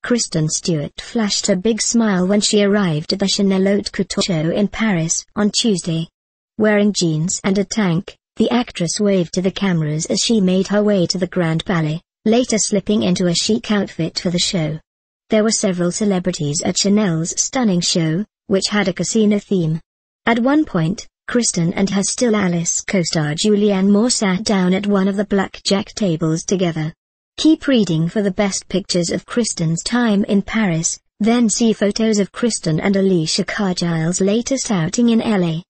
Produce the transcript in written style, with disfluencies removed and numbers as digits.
Kristen Stewart flashed a big smile when she arrived at the Chanel Haute Couture show in Paris on Tuesday. Wearing jeans and a tank, the actress waved to the cameras as she made her way to the Grand Palais, later slipping into a chic outfit for the show. There were several celebrities at Chanel's stunning show, which had a casino theme. At one point, Kristen and her Still Alice co-star Julianne Moore sat down at one of the blackjack tables together. Keep reading for the best pictures of Kristen's time in Paris, then see photos of Kristen and Alicia Cargile's latest outing in LA.